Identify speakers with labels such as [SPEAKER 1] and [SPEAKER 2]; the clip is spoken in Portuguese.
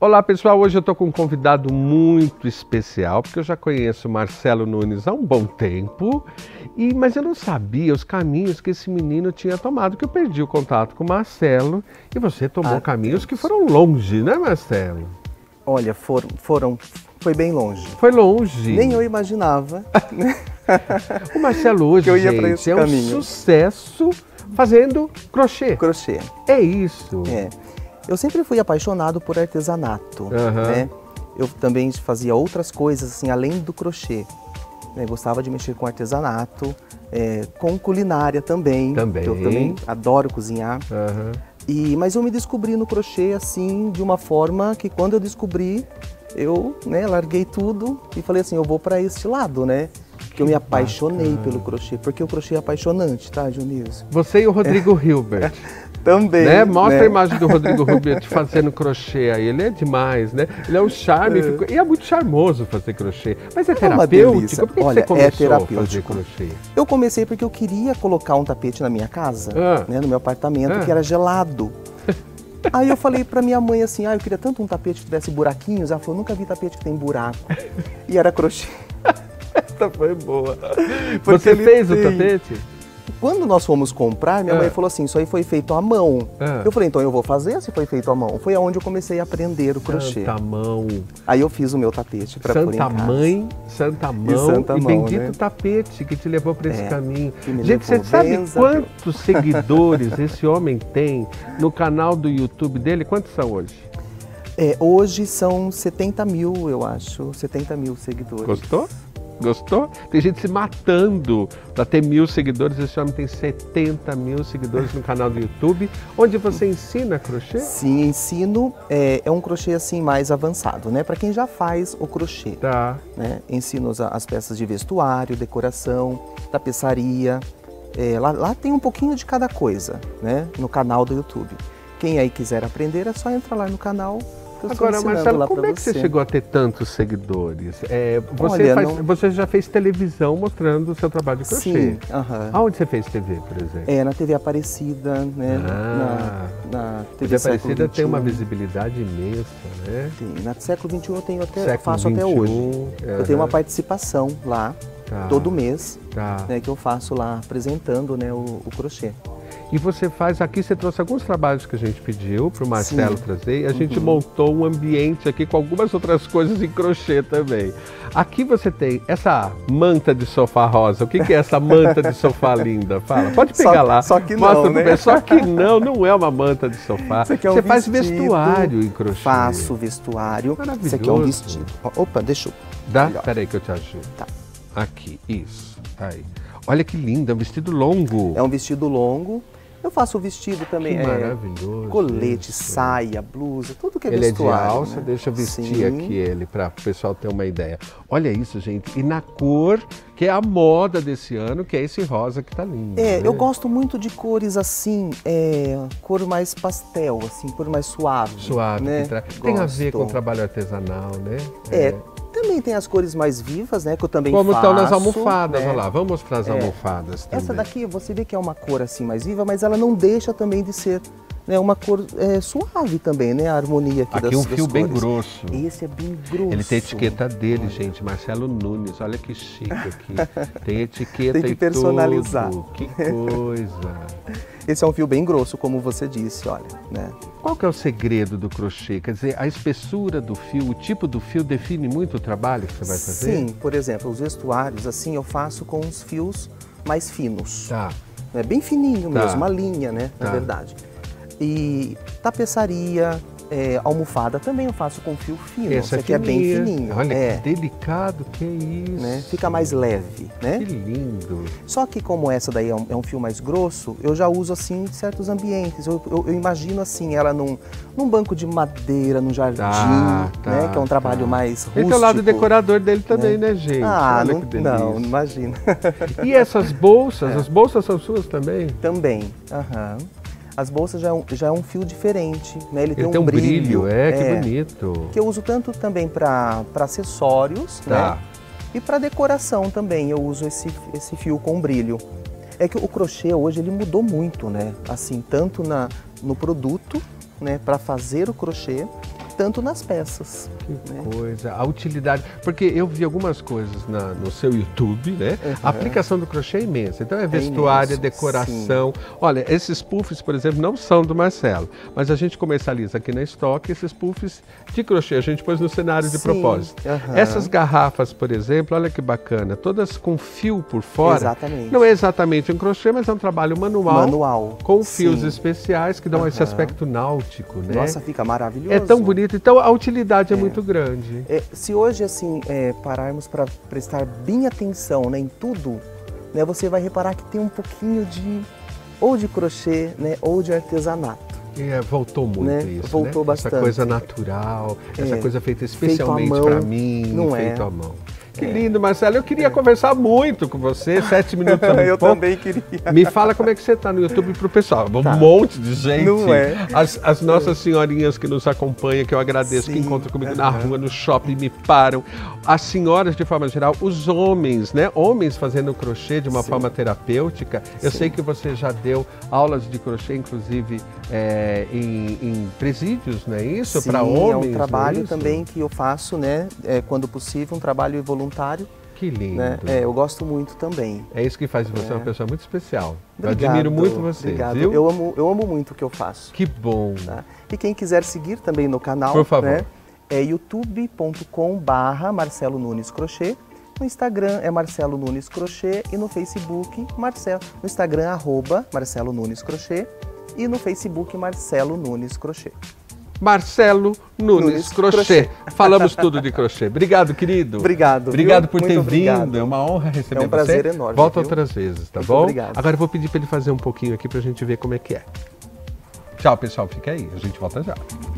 [SPEAKER 1] Olá pessoal, hoje eu estou com um convidado muito especial, porque eu já conheço o Marcelo Nunes há um bom tempo, mas eu não sabia os caminhos que esse menino tinha tomado, que eu perdi o contato com o Marcelo, e você tomou caminhos que foram longe, né Marcelo?
[SPEAKER 2] Olha, foi bem longe.
[SPEAKER 1] Foi longe.
[SPEAKER 2] Nem eu imaginava.
[SPEAKER 1] O Marcelo hoje,
[SPEAKER 2] que eu ia pra esse
[SPEAKER 1] é
[SPEAKER 2] caminho.
[SPEAKER 1] Um sucesso fazendo crochê.
[SPEAKER 2] Crochê.
[SPEAKER 1] É isso.
[SPEAKER 2] É. Eu sempre fui apaixonado por artesanato, né? Eu também fazia outras coisas, assim, além do crochê. Né? Gostava de mexer com artesanato, com culinária também. Eu também adoro cozinhar. Mas eu me descobri no crochê, assim, de uma forma que quando eu descobri, eu larguei tudo e falei assim, eu vou para este lado, né? Que eu me apaixonei pelo crochê, porque o crochê é apaixonante, tá, Dionísio?
[SPEAKER 1] Você e o Rodrigo Hilbert.
[SPEAKER 2] Também.
[SPEAKER 1] Né? Mostra a imagem do Rodrigo Hilbert fazendo crochê aí. Ele é demais, né? Ele é um charme. E é muito charmoso fazer crochê. Mas é terapêutico? Por que você começou a fazer crochê?
[SPEAKER 2] Eu comecei porque eu queria colocar um tapete na minha casa, né, no meu apartamento, que era gelado. Aí eu falei pra minha mãe assim, eu queria tanto um tapete que tivesse buraquinhos. Ela falou, nunca vi tapete que tem buraco. E era crochê.
[SPEAKER 1] Essa foi boa. Você fez o tapete?
[SPEAKER 2] Quando nós fomos comprar, minha mãe falou assim, isso aí foi feito à mão. Eu falei, então eu vou fazer se foi feito à mão. Foi aonde eu comecei a aprender o crochê.
[SPEAKER 1] Santa Mão.
[SPEAKER 2] Aí eu fiz o meu tapete para pôr em casa.
[SPEAKER 1] Santa Mão e bendito tapete que te levou para esse caminho. Gente, você sabe quantos seguidores esse homem tem no canal do YouTube dele? Quantos são hoje?
[SPEAKER 2] Hoje são 70 mil, eu acho. 70 mil seguidores.
[SPEAKER 1] Gostou? Gostou? Tem gente se matando para ter 1000 seguidores. Esse homem tem 70 mil seguidores no canal do YouTube. Onde você ensina crochê?
[SPEAKER 2] Sim, ensino. É um crochê assim mais avançado, né? Para quem já faz o crochê.
[SPEAKER 1] Tá.
[SPEAKER 2] Né? Ensino as peças de vestuário, decoração, tapeçaria. Lá tem um pouquinho de cada coisa, né? No canal do YouTube. Quem aí quiser aprender é só entrar lá no canal.
[SPEAKER 1] Agora, Marcelo, como é que você chegou a ter tantos seguidores? Você já fez televisão mostrando o seu trabalho de crochê.
[SPEAKER 2] Sim.
[SPEAKER 1] Aonde você fez TV, por exemplo?
[SPEAKER 2] Na TV Aparecida, né? Na TV
[SPEAKER 1] Aparecida tem uma visibilidade imensa, né?
[SPEAKER 2] Sim, na Século XXI eu faço até hoje. Eu tenho uma participação lá, todo mês, né, que eu faço lá apresentando, né, o crochê.
[SPEAKER 1] E você faz aqui, você trouxe alguns trabalhos que a gente pediu para o Marcelo trazer, e a gente montou um ambiente aqui com algumas outras coisas em crochê também. Aqui você tem essa manta de sofá rosa. O que é essa manta de sofá linda? Fala, pode pegar lá.
[SPEAKER 2] Só que não, né?
[SPEAKER 1] Só que não é uma manta de sofá. Você faz vestuário em crochê.
[SPEAKER 2] Faço vestuário.
[SPEAKER 1] Maravilhoso.
[SPEAKER 2] Isso aqui é um vestido. Opa, deixa eu...
[SPEAKER 1] Dá? Peraí que eu te ajudo.
[SPEAKER 2] Tá.
[SPEAKER 1] Aqui, isso. Aí. Olha que lindo, é um vestido longo.
[SPEAKER 2] É um vestido longo. Eu faço o vestido também,
[SPEAKER 1] maravilhoso.
[SPEAKER 2] Colete, saia, blusa, tudo que é vestuário.
[SPEAKER 1] Ele é de alça, né? Deixa eu vestir aqui ele para o pessoal ter uma ideia. Olha isso, gente. E na cor, que é a moda desse ano, que é esse rosa que tá lindo. Né?
[SPEAKER 2] Eu gosto muito de cores assim, cor mais pastel, assim, cor mais suave.
[SPEAKER 1] Suave, né? Tem a ver com o trabalho artesanal, né?
[SPEAKER 2] Também tem as cores mais vivas, né? Que eu também
[SPEAKER 1] faço. Como estão nas
[SPEAKER 2] almofadas,
[SPEAKER 1] né? Olha lá, vamos mostrar as almofadas também.
[SPEAKER 2] Essa daqui, você vê que é uma cor assim mais viva, mas ela não deixa também de ser, né, uma cor suave também, né? A harmonia aqui
[SPEAKER 1] das
[SPEAKER 2] cores.
[SPEAKER 1] Aqui um fio bem grosso.
[SPEAKER 2] Esse é bem grosso.
[SPEAKER 1] Ele tem a etiqueta dele, gente, Marcelo Nunes. Olha que chique aqui. Tem etiqueta
[SPEAKER 2] tem que personalizar.
[SPEAKER 1] Tudo. Que coisa.
[SPEAKER 2] Esse é um fio bem grosso, como você disse, olha, né?
[SPEAKER 1] Qual que é o segredo do crochê? Quer dizer, a espessura do fio, o tipo do fio define muito o trabalho que você vai fazer?
[SPEAKER 2] Sim, por exemplo, os vestuários, assim, eu faço com os fios mais finos.
[SPEAKER 1] Tá.
[SPEAKER 2] É bem fininho mesmo, uma linha, né, na verdade. E tapeçaria, almofada também eu faço com fio fino. Esse aqui é bem fininho.
[SPEAKER 1] Olha que delicado, que é isso.
[SPEAKER 2] Né? Fica mais leve, né?
[SPEAKER 1] Que lindo.
[SPEAKER 2] Só que como essa daí é um fio mais grosso, eu já uso assim em certos ambientes. Eu imagino assim, ela num banco de madeira, num jardim, né? Que é um trabalho mais rústico.
[SPEAKER 1] Esse é o lado decorador dele também, né, gente?
[SPEAKER 2] Não, imagina.
[SPEAKER 1] E essas bolsas, as bolsas são suas também?
[SPEAKER 2] Também, As bolsas já é um fio diferente, né? Ele tem um
[SPEAKER 1] brilho, que bonito.
[SPEAKER 2] Que eu uso tanto também para acessórios, né? E para decoração também eu uso esse fio com brilho. É que o crochê hoje ele mudou muito, né? Assim, tanto no produto, né? Para fazer o crochê, tanto nas peças.
[SPEAKER 1] Que coisa, a utilidade, porque eu vi algumas coisas no seu YouTube, né? A aplicação do crochê é imensa, então é vestuário, decoração. Sim. Olha, esses puffs, por exemplo, não são do Marcelo, mas a gente comercializa aqui na Stock esses puffs de crochê, a gente pôs no cenário de propósito. Essas garrafas, por exemplo, olha que bacana, todas com fio por fora.
[SPEAKER 2] Exatamente.
[SPEAKER 1] Não é exatamente um crochê, mas é um trabalho manual com fios especiais que dão esse aspecto náutico, né?
[SPEAKER 2] Nossa, fica maravilhoso.
[SPEAKER 1] É tão bonito, então a utilidade é muito grande.
[SPEAKER 2] Se hoje, assim, pararmos para prestar bem atenção, né, em tudo, né, você vai reparar que tem um pouquinho ou de crochê, né, ou de artesanato.
[SPEAKER 1] Voltou muito, né? Isso,
[SPEAKER 2] voltou bastante.
[SPEAKER 1] Essa coisa natural, essa coisa feita especialmente para mim, feito à mão. Que lindo, Marcelo. Eu queria conversar muito com você, 7 minutos é muito
[SPEAKER 2] Eu
[SPEAKER 1] pouco.
[SPEAKER 2] também queria.
[SPEAKER 1] Me fala como é que você está no YouTube para o pessoal. Um monte de gente.
[SPEAKER 2] Não é?
[SPEAKER 1] As nossas senhorinhas que nos acompanham, que eu agradeço, que encontram comigo na rua, no shopping, me param. As senhoras, de forma geral, os homens, né? Homens fazendo crochê de uma forma terapêutica. Eu sei que você já deu aulas de crochê, inclusive, em presídios, não é isso? Para homens.
[SPEAKER 2] É um trabalho também que eu faço, né? Quando possível, um trabalho voluntário.
[SPEAKER 1] Que lindo.
[SPEAKER 2] Né? Eu gosto muito também.
[SPEAKER 1] É isso que faz de você uma pessoa muito especial.
[SPEAKER 2] Obrigado,
[SPEAKER 1] eu admiro muito você,
[SPEAKER 2] obrigado.
[SPEAKER 1] Viu?
[SPEAKER 2] Eu amo muito o que eu faço.
[SPEAKER 1] Que bom.
[SPEAKER 2] Tá? E quem quiser seguir também no canal,
[SPEAKER 1] por favor,
[SPEAKER 2] né? É youtube.com/Marcelo Nunes Crochê. No Instagram é Marcelo Nunes Crochê e no Facebook, no Instagram, @Marcelo Nunes Crochê e no Facebook, Marcelo Nunes Crochê.
[SPEAKER 1] Marcelo Nunes Crochê. Falamos tudo de crochê. Obrigado, querido.
[SPEAKER 2] Obrigado.
[SPEAKER 1] Obrigado por ter vindo. É uma honra receber você.
[SPEAKER 2] É um prazer enorme.
[SPEAKER 1] Volta outras vezes, tá bom?
[SPEAKER 2] Obrigado.
[SPEAKER 1] Agora eu vou pedir para ele fazer um pouquinho aqui para a gente ver como é que é. Tchau, pessoal. Fica aí. A gente volta já.